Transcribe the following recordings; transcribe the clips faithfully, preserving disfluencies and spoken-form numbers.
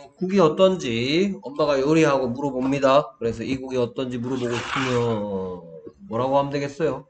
국이 어떤지 엄마가 요리하고 물어봅니다. 그래서 이 국이 어떤지 물어보고 싶으면 뭐라고 하면 되겠어요?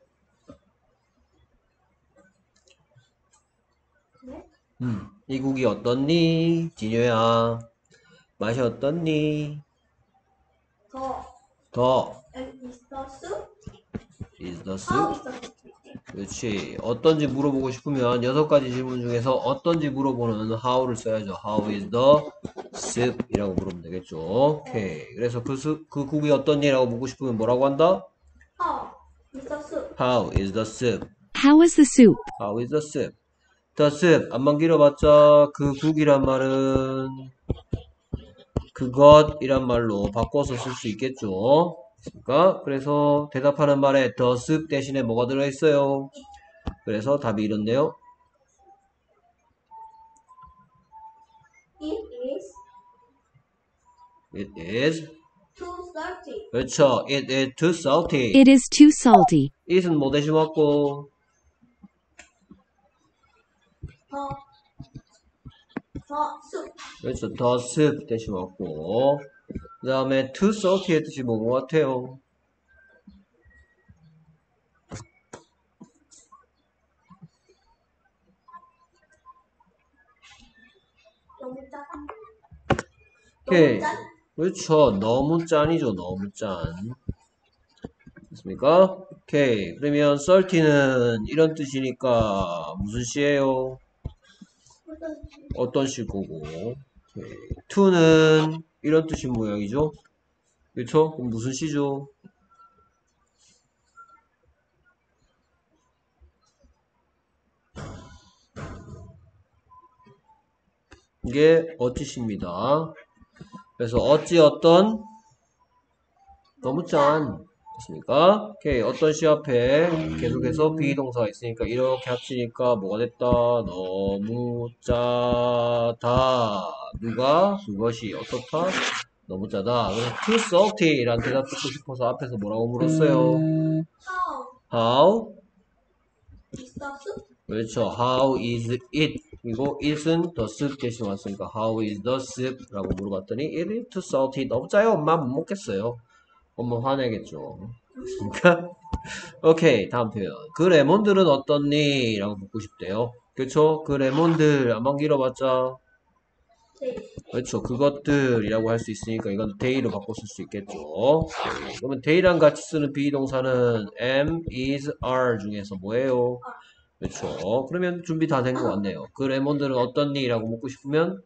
음, 이 국이 어떻니? 진효야. 맛이 어떻니? 더. 더. And is the soup? is the How soup? is the soup? 그렇지. 어떤지 물어보고 싶으면 여섯 가지 질문 중에서 어떤지 물어보는 how를 써야죠. How is the soup? 이라고 물으면 되겠죠. 오케이. 그래서 그, 수, 그 국이 어떻니? 라고 묻고 싶으면 뭐라고 한다? How is the soup? How is the soup? How is the soup? How is the soup? The soup. 안만 길어봤자 그 국이란 말은 그것이란 말로 바꿔서 쓸 수 있겠죠. 그러니까 그래서 대답하는 말에 the soup 대신에 뭐가 들어있어요? 그래서 답이 이런데요. It is It is too salty. 그렇죠. It is too salty. It is too salty. it은 뭐 대신 왔고 The the soup. 그렇죠. the soup 대신 왔고 그 다음에 too salty의 뜻이 뭐인 것 같아요? 너무 짠. 오케이. 너무 짠. 그렇죠. 너무 짠이죠. 너무 짠. 됐습니까? 오케이. 그러면 salty는 이런 뜻이니까 무슨 시예요? 어떤 실 거고. 오케이. to는 이런 뜻인 모양이죠. 그렇죠? 그럼 무슨 시죠? 이게 어찌시입니다. 그래서 어찌 어떤 너무 짠 됐습니까? 오케이. 어떤 시 앞에 계속해서 비동사가 있으니까 이렇게 합치니까 뭐가 됐다? 너무 짜다. 누가? 그것이 어떻다? 너무 짜다. 그래서 too salty 라는 대답 듣고 싶어서 앞에서 뭐라고 물었어요? How How? is the soup? 그렇죠. How is it? 그리고 it은 the soup 대신 왔으니까 How is the soup? 라고 물어봤더니 It is too salty. 너무 짜요. 엄마 못 먹겠어요. 엄마 화내겠죠. 그러니까 오케이. 다음 표현. 그 레몬들은 어떻니? 라고 묻고 싶대요. 그렇죠? 그 레몬들 안만 길어봤자 네. 그렇죠. 그것들이라고 할 수 있으니까 이건 they로 바꿔 쓸 수 있겠죠. 그러면 they랑 같이 쓰는 비동사는 am, is, are 중에서 뭐예요? 그렇죠. 그러면 준비 다 된 것 같네요. 그 레몬들은 어떻니? 라고 묻고 싶으면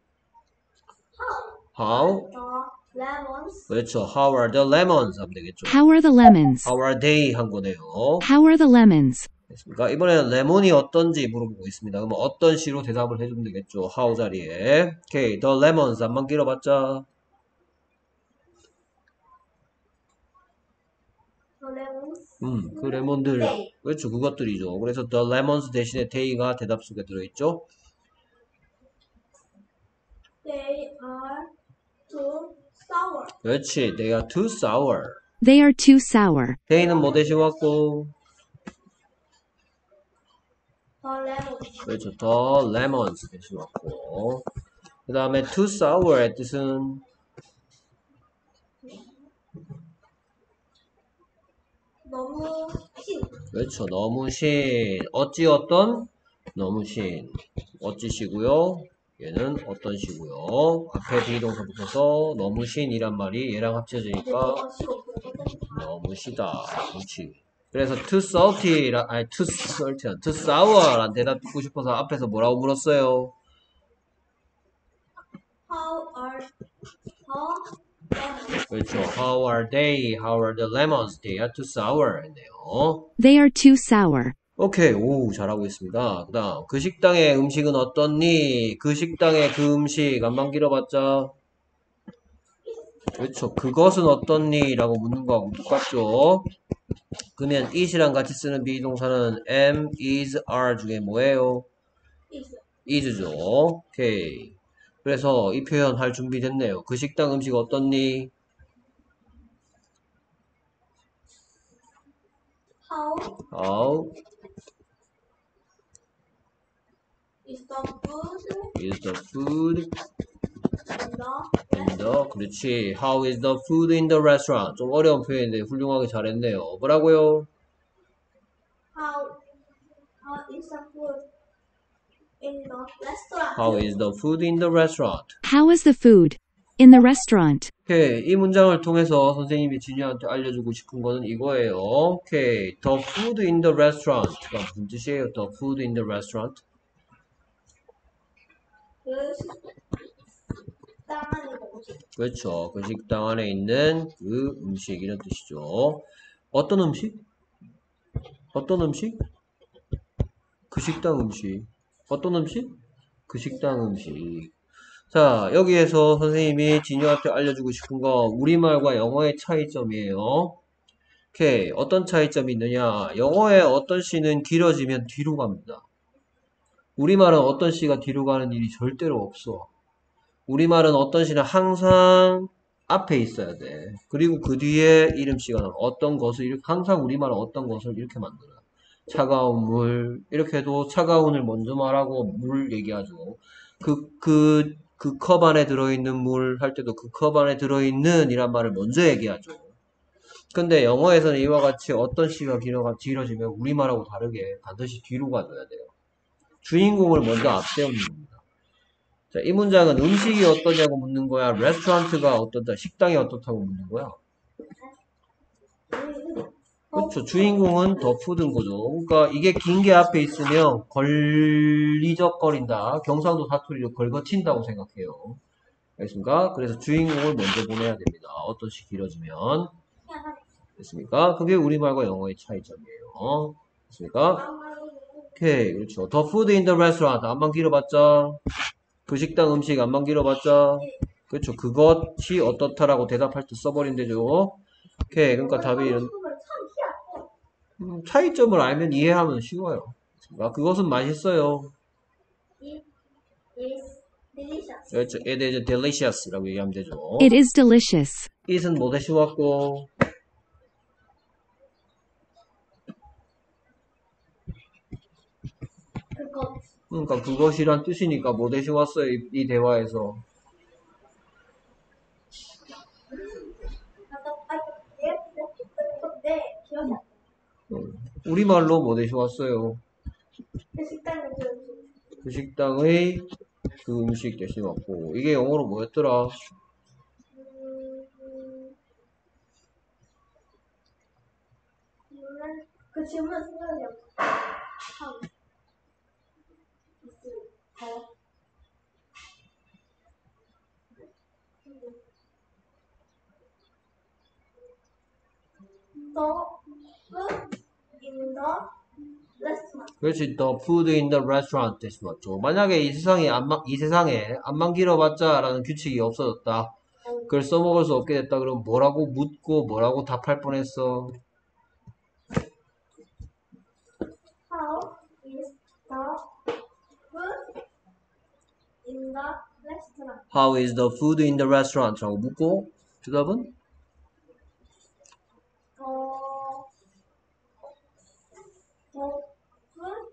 how? The lemons. 그렇죠. How are the lemons? 하면 되겠죠. How are the lemons? How are they? 한 거네요. How are the lemons? 됐습니까? 이번에는 레몬이 어떤지 물어보고 있습니다. 그러면 어떤 시로 대답을 해주면 되겠죠. how 자리에. 오케이. The lemons. 안만 길어봤자. The lemons. 음, 그 레몬들. They. 그렇죠. 그것들이죠. 그래서 the lemons 대신에 they가 대답 속에 들어있죠. They are too sour. 그렇지. They are too sour. They are too sour. they는 뭐 대신 왔고. The lemons. 그렇죠. the lemons 대신 왔고. 그 다음에 too sour의 뜻은 너무 신. 그렇죠. 너무 신. 어찌 어떤? 너무 신. 어찌시고요. 얘는 어떤 시고요. 앞에 비동사 붙어서 너무 신이란 말이 얘랑 합쳐지니까 너무 쉬워. 너무 시다. 그렇지. 그래서 too salty, 라, 아니 too salty, too sour 란 대답 듣고 싶어서 앞에서 뭐라고 물었어요? How are the 그렇죠. How are they? How are the lemons? They are too sour. 했네요. They are too sour. 오케이. 오, 잘하고 있습니다. 그 다음, 그 식당의 음식은 어떻니? 그 식당의 그 음식, 안만 길어봤자. 그렇죠. 그것은 어떻니? 라고 묻는 거하고 똑같죠. 그러면 it이랑 같이 쓰는 비동사는 am, is, are 중에 뭐예요? is? is죠. 오케이. 그래서 이 표현 할 준비 됐네요. 그 식당 음식 어떻니? How How is the food is the food in the in the, 그렇지. How is the food in the restaurant? 좀 어려운 표현인데 훌륭하게 잘했네요. 뭐라고요? How how is the food in the restaurant? How is the food in the restaurant? How is the food in the restaurant? 오케이. 이 문장을 통해서 선생님이 진유한테 알려주고 싶은 거는 이거예요. 오케이. The food in the restaurant가 무슨 뜻이에요? The food in the restaurant? 그 식당 안에 있는 음식. 그렇죠. 그 식당 안에 있는 그 음식 이런 뜻이죠. 어떤 음식? 어떤 음식? 그 식당 음식. 어떤 음식? 그 식당 음식. 자, 여기에서 선생님이 진유한테 알려주고 싶은 거 우리말과 영어의 차이점이에요. 오케이. 어떤 차이점이 있느냐? 영어의 어떤 시는 길어지면 뒤로 갑니다. 우리말은 어떤 시가 뒤로 가는 일이 절대로 없어. 우리말은 어떤 시는 항상 앞에 있어야 돼. 그리고 그 뒤에 이름씨가 나와. 어떤 것을 이렇게, 항상 우리말은 어떤 것을 이렇게 만들어요. 차가운 물, 이렇게 해도 차가운을 먼저 말하고 물 얘기하죠. 그, 그, 그 컵 안에 들어있는 물 할 때도 그 컵 안에 들어있는 이란 말을 먼저 얘기하죠. 근데 영어에서는 이와 같이 어떤 시가 길어가, 길어지면 우리말하고 다르게 반드시 뒤로 가줘야 돼요. 주인공을 먼저 앞세우는 겁니다. 자, 이 문장은 음식이 어떠냐고 묻는 거야? 레스토랑트가 어떻다? 식당이 어떻다고 묻는 거야? 그렇죠. 주인공은 더 푸드인 거죠. 그러니까 이게 긴 게 앞에 있으면 걸리적거린다. 경상도 사투리로 걸거친다고 생각해요. 알겠습니까? 그래서 주인공을 먼저 보내야 됩니다. 어떤 시 길어지면. 됐습니까? 그게 우리말과 영어의 차이점이에요. 됐습니까? 오케이. 그렇죠. The food in the restaurant. 안만 길어봤자. 그 식당 음식 안만 길어봤자. 그렇죠. 그것이 어떻다라고 대답할 때 써버리면 되죠. 오케이. 그러니까 답이 이런. 음, 차이점을 알면 이해하면 쉬워요. 아, 그것은 맛있어요. It is delicious. 그렇죠. It is delicious라고 얘기하면 되죠. It is delicious. it은 뭐 대신 왔고 그것. 그러니까 그것이란 뜻이니까 뭐 대신 왔어요. 이, 이 대화에서. 네, 기억이 안 나. 음, 우리말로 뭐 대신 왔어요. 그 식당에 그 그 식당의 그 음식 대신 왔고 이게 영어로 뭐였더라? 음, 질문, 그 질문 생각이 안 나. 참. 있어요. 그렇지. The food in the restaurant 대신 왔죠. 만약에 이 세상에 안만 이 세상에 안만 길어봤자라는 규칙이 없어졌다. 그걸 써먹을 수 없게 됐다. 그럼 뭐라고 묻고 뭐라고 답할 뻔했어. How is the food in the restaurant? How is the food in the restaurant?라고 묻고 대답은 어, 더 food,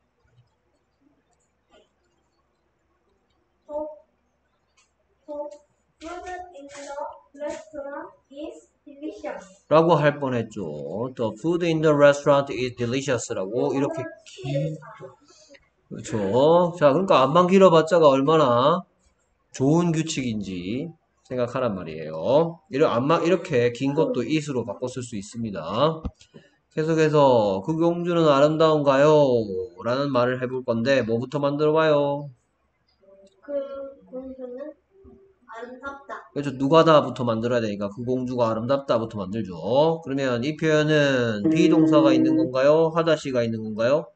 더, 더 food in the restaurant is delicious. 라고 할 뻔했죠. The food in the restaurant is delicious라고 이렇게 긴 그렇죠. 자, 그러니까 안만 길어봤자가 얼마나 좋은 규칙인지 생각하란 말이에요. 이런 안만 이렇게 긴 것도 it으로 바꿔 쓸 수 있습니다. 계속해서 그 공주는 아름다운가요? 라는 말을 해볼 건데 뭐부터 만들어 봐요? 그 공주는 아름답다. 그렇죠. 누가다부터 만들어야 되니까 그 공주가 아름답다부터 만들죠. 그러면 이 표현은 비동사가 있는 건가요? 하다시가 있는 건가요?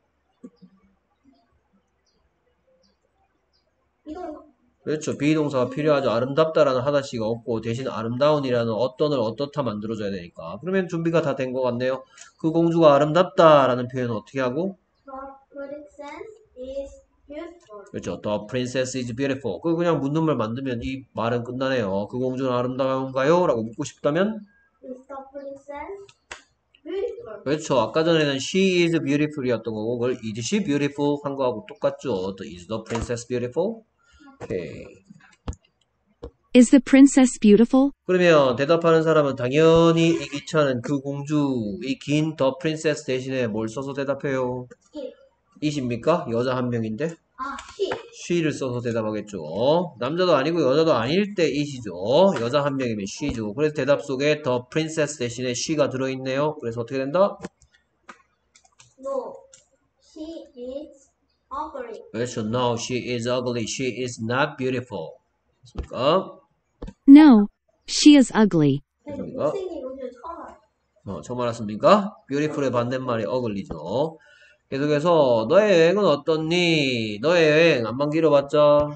이동 그렇죠. 비동사가 필요하죠. 아름답다라는 하다시가 없고 대신 아름다운이라는 어떤을 어떻다 만들어줘야 되니까. 그러면 준비가 다 된 것 같네요. 그 공주가 아름답다라는 표현은 어떻게 하고? The princess is beautiful. 그렇죠. The princess is beautiful. 그 그냥 묻는 말 만들면 이 말은 끝나네요. 그 공주는 아름다운가요? 라고 묻고 싶다면 Is the princess beautiful? 그렇죠. 아까 전에는 she is beautiful이었던 거고 그걸 is she beautiful 한 거하고 똑같죠. The is the princess beautiful? 오케이. Is the princess beautiful? 그러면 대답하는 사람은 당연히 이 기차는 그 공주, 이 긴 더 프린세스 대신에 뭘 써서 대답해요? 이. it입니까? 여자 한 명인데? 아, 시. she를 써서 대답하겠죠. 남자도 아니고 여자도 아닐 때 it이죠. 여자 한 명이면 she죠. 그래서 대답 속에 the princess 대신에 she가 들어있네요. 그래서 어떻게 된다? No. She is ugly. 그렇죠. No, she is ugly. She is not beautiful. 됐습니까? No, she is ugly. 됐습니까? 선생님 오늘 처음 알아요. 어, 처음 알았습니까? beautiful의 반대말이 ugly죠. 계속해서 너의 여행은 어떻니? 너의 여행 안만 길어봤자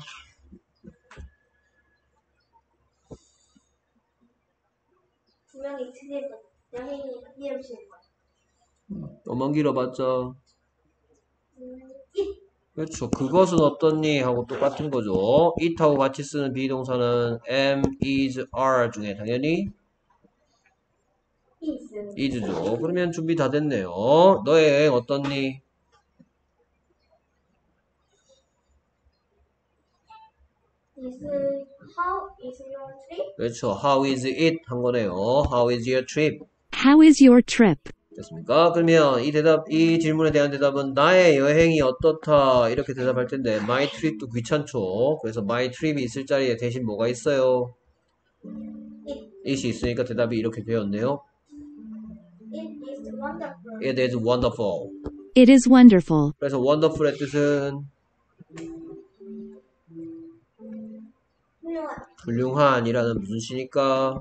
분명히 트립은 여행이 이름 지은 거야. 안만 길어봤자 음, 이. 그렇죠. 그것은 어떻니? 하고 똑같은 거죠. it하고 같이 쓰는 비동사는 am, is, are 중에 당연히 is. is죠. 그러면 준비 다 됐네요. 너의 여행 어떻니? is how is your trip? 그렇죠. How is it? 한 거네요. How is your trip? How is your trip? 됐습니까? 그러면 이 대답, 이 질문에 대한 대답은 나의 여행이 어떻다 이렇게 대답할 텐데 my trip도 귀찮죠. 그래서 my trip이 있을 자리에 대신 뭐가 있어요? It. it이 있으니까 대답이 이렇게 되었네요. It is wonderful. It is wonderful. It is wonderful. 그래서 wonderful의 뜻은 훌륭한. 훌륭한이라는 무슨 시니까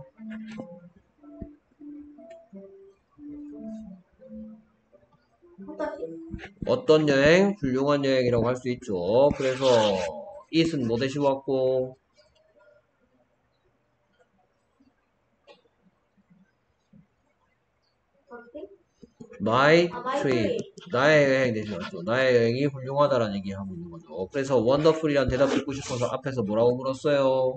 어떠시? 어떤 여행? 훌륭한 여행이라고 할 수 있죠. 그래서 it은 뭐 대신 왔고 어떻게? my 아, my trip trip. 나의 여행 대신 왔죠. 나의 여행이 훌륭하다라는 얘기 하고 있는 거죠. 그래서 wonderful이란 대답 듣고 싶어서 앞에서 뭐라고 물었어요?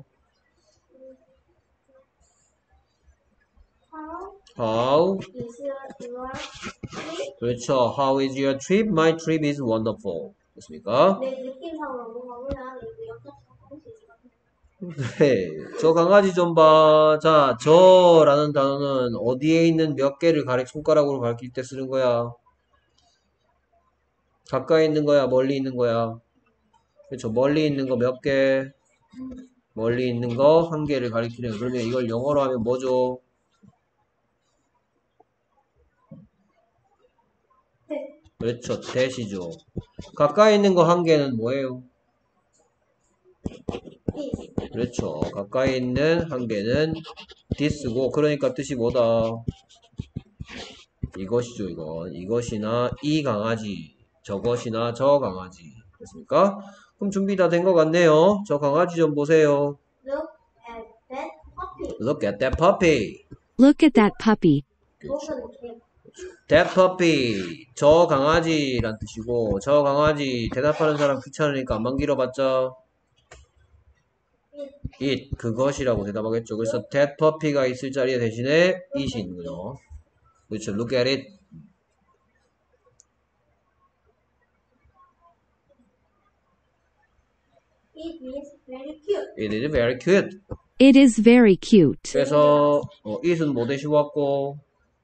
How How? is your trip? 그렇죠. How is your trip? My trip is wonderful. 됐습니까? 내 느낌상으로 뭔가 우리나라 이거 역사상 할수 있을 것 같아. 네. 저 강아지 좀 봐. 자, 저라는 단어는 어디에 있는 몇 개를 가리, 손가락으로 가리킬 때 쓰는 거야? 가까이 있는 거야? 멀리 있는 거야? 그렇죠. 멀리 있는 거 몇 개? 멀리 있는 거 한 개를 가리키는 거. 그러면 이걸 영어로 하면 뭐죠? 네. 그렇죠. 대시죠. 가까이 있는 거 한 개는 뭐예요? is. 그렇죠. 가까이 있는 한 개는 this고, 그러니까 뜻이 뭐다? 이것이죠, 이건. 이것이나 이 강아지, 저것이나 저 강아지. 됐습니까? 그럼 준비 다 된 것 같네요. 저 강아지 좀 보세요. Look at that puppy. Look at that puppy. Look at that puppy. 목은 개. That puppy. 저 강아지란 뜻이고, 저 강아지 대답하는 사람 귀찮으니까 안만 길어봤자 it. 그것이라고 대답하겠죠. 그래서 that puppy가 있을 자리에 대신에 it이 있는 거죠. 그렇죠. Look at it. It is very cute. It is very cute. It is very cute. 그래서 어, it은 뭐 대신 왔고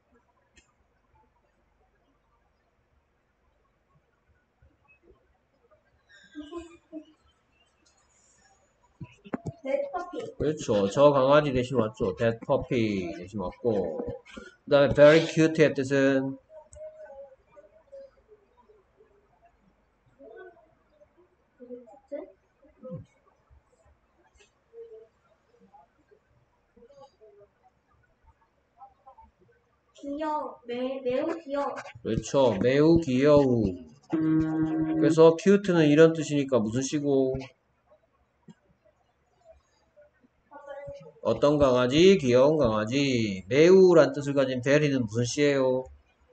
That puppy. 그렇죠. 저 강아지 대신 왔죠. That puppy 대신 왔고 그 다음에 very cute의 뜻은 귀여워. 매, 매우 귀여워. 그렇죠. 매우 귀여운. 그래서 cute는 이런 뜻이니까 무슨 시고 어떤 강아지? 귀여운 강아지. 매우란 뜻을 가진 very는 무슨 시예요?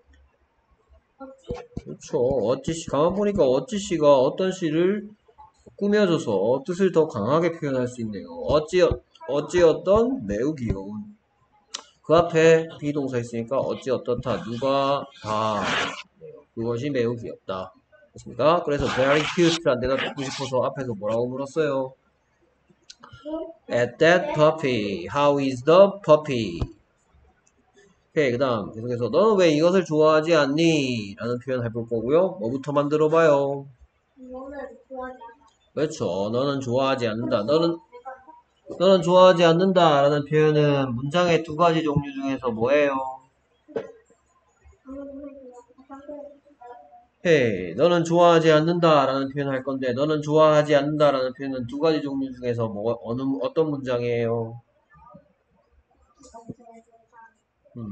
어찌? 그렇죠. 어찌시 가만 보니까 어찌시가 어떤 시를 꾸며줘서 뜻을 더 강하게 표현할 수 있네요. 어찌 어찌 어떤 매우 귀여운. 그 앞에 비동사 있으니까 어찌 어떻다 누가 다 그것이 매우 귀엽다. 됐습니까? 그래서 very cute란 대답 듣고 싶어서 앞에서 뭐라고 물었어요? At that puppy. How is the puppy? 오케이, 그 다음 계속해서 너는 왜 이것을 좋아하지 않니? 라는 표현 해볼 거고요. 뭐부터 만들어 봐요? 너는 좋아하지 않아. 그렇죠. 너는 좋아하지 않는다. 너는 너는 좋아하지 않는다 라는 표현은 문장의 두 가지 종류 중에서 뭐예요? 헤이, 너는 좋아하지 않는다 라는 표현 할 건데 너는 좋아하지 않는다 라는 표현은 두 가지 종류 중에서 뭐 어느 어떤 문장이에요? 음,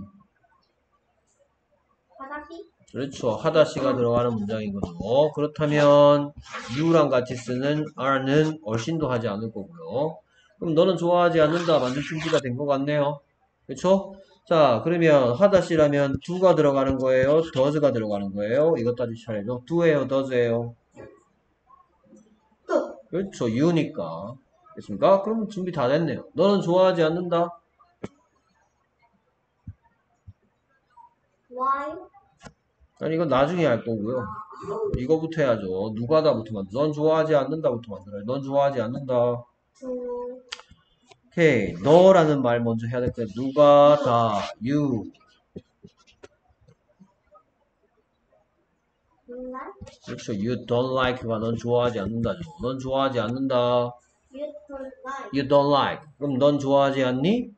바다시? 그렇죠. 하다시가 들어가는 문장이거든요. 그렇다면 you랑 같이 쓰는 are는 얼씬도 하지 않을 거고요. 그럼 너는 좋아하지 않는다 만들 준비가 된 것 같네요. 그렇죠? 자, 그러면 하다시라면 do가 들어가는 거예요? does가 들어가는 거예요? 이것 따질 차례죠. do예요? does예요? 또. 그렇죠. you니까. 됐습니까? 그럼 준비 다 됐네요. 너는 좋아하지 않는다? Why? 아니, 이건 나중에 할 거고요. 이거부터 해야죠. 누가다부터 만들어. 넌 좋아하지 않는다부터 만들어요. 넌 좋아하지 않는다. To. 오케이. 너라는 말 먼저 해야 될 거예요. 누가 다. you. like? 그렇죠. you don't like가 넌 좋아하지 않는다죠. 넌 좋아하지 않는다. You don't like. you don't like. 그럼 넌 좋아하지 않니?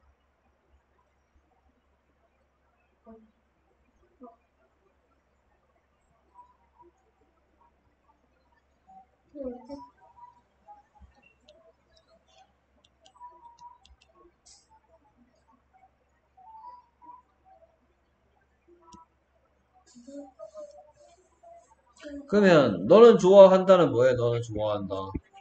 그러면 너는 좋아한다는 뭐예요? 너는 좋아한다.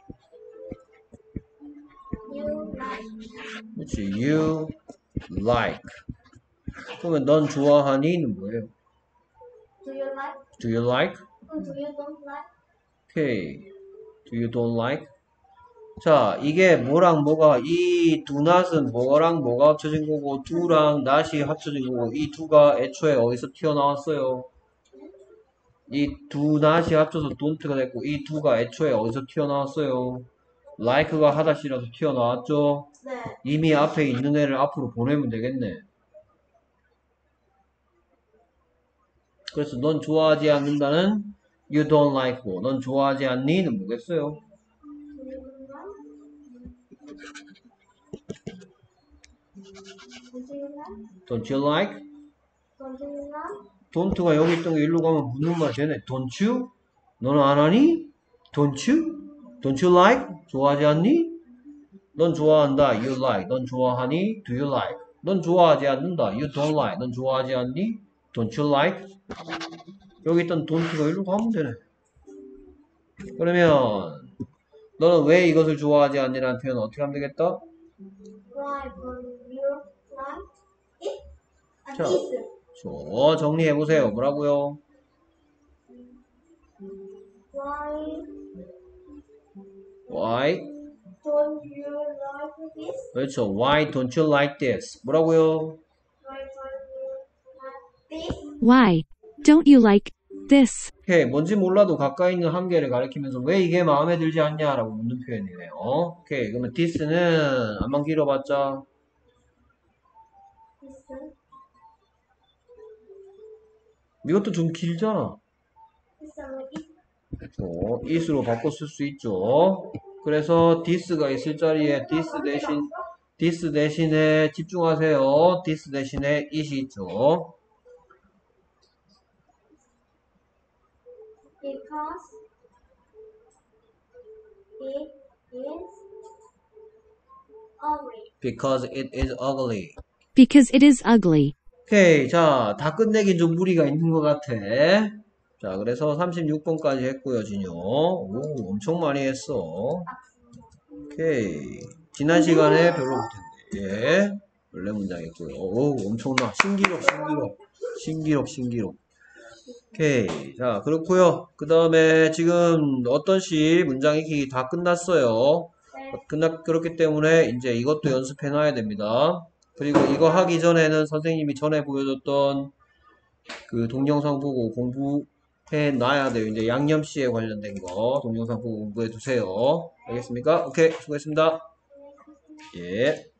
You like. 그렇지. you like. 그러면 넌 좋아하니는 뭐예요? Do you like? do you like? 음, Do you don't like? 오케이. do you don't like? 자, 이게 뭐랑 뭐가, 이 do not은 뭐랑 뭐가 합쳐진 거고, do랑 not이 합쳐진 거고, 이 do가 애초에 어디서 튀어나왔어요? 이 do not이 합쳐서 don't가 됐고, 이 do가 애초에 어디서 튀어나왔어요? like가 하다시라서 튀어나왔죠? 네. 이미 앞에 있는 애를 앞으로 보내면 되겠네. 그래서 넌 좋아하지 않는다는 you don't like고, 넌 좋아하지 않니는 뭐겠어요? Do you like? don't you like? Don't you like? don't가 여기 있던 게 일로 가면 묻는 말 되네. don't you? 너는 안 하니? don't you? don't you like? 좋아하지 않니? 넌 좋아한다. you like. 넌 좋아하니? do you like? 넌 좋아하지 않는다. you don't like. 넌 좋아하지 않니? don't you like? 여기 있던 don't가 일로 가면 되네. 그러면 너는 왜 이것을 좋아하지 않니라는 표현은 어떻게 하면 되겠다? Why don't you like it? 아, 자. this. 저 정리해보세요. 뭐라고요? Why Why? don't you like this? 그렇죠. Why don't you like this? 뭐라고요? Why don't you like this? Why don't you like this? 오케이. 뭔지 몰라도 가까이 있는 한계를 가리키면서 왜 이게 마음에 들지 않냐라고 묻는 표현이네요. 오케이. 그러면 this는 안만 길어봤자 This. 이것도 좀 길잖아. This is it. 어, it으로 바꿔 쓸 수 있죠. 그래서 this가 있을 자리에 this 대신 this 대신에 집중하세요. this 대신에 it이 있죠. Because it is ugly. Because it is ugly. Because it is ugly. 오케이. 자, 다 끝내긴 좀 무리가 있는 것 같아. 자, 그래서 삼십육 번까지 했고요, 진요. 오, 엄청 많이 했어. 오케이. 지난 시간에 별로 못했네. 예. 원래 문장 했고요. 오, 엄청나. 신기록, 신기록. 신기록, 신기록. 오케이. 자, 그렇고요. 그 다음에 지금 어떤 시 문장 익히기 다 끝났어요. 끝났, 그렇기 때문에 이제 이것도 연습해 놔야 됩니다. 그리고 이거 하기 전에는 선생님이 전에 보여줬던 그 동영상 보고 공부 해놔야 돼요. 이제 양념씨에 관련된 거 동영상 보고 공부해 두세요. 알겠습니까? 오케이, 수고했습니다. 예.